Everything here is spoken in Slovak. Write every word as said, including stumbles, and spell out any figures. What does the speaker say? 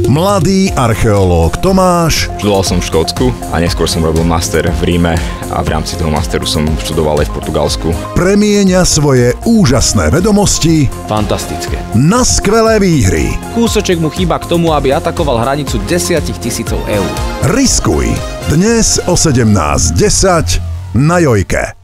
Mladý archeológ Tomáš. Študoval som v Škótsku a neskôr som robil master v Ríme a v rámci toho masteru som študoval aj v Portugalsku. Premieňa svoje úžasné vedomosti fantastické na skvelé výhry. Kúsoček mu chýba k tomu, aby atakoval hranicu desať tisícov eur. Riskuj dnes o sedemnásť desať na Jojke.